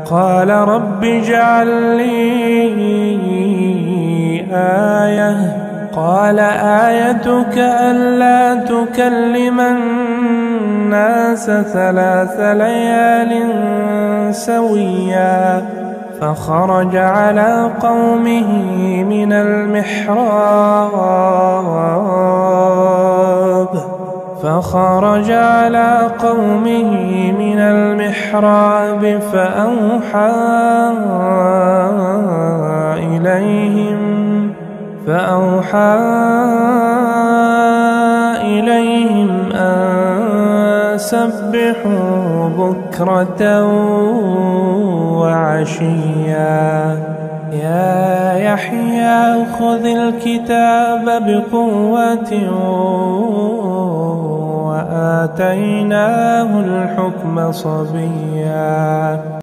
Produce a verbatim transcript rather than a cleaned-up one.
قال رب اجعل لي آية قال آيتك ألا تكلم الناس ثلاث ليال سويا فخرج على قومه من المحراب فخرج على قومه من المحراب فأوحى إليهم فأوحى إليهم أن سبحوا بكرة وعشيا يا يحيى خذ الكتاب بقوة وآتيناه الحكم صبيا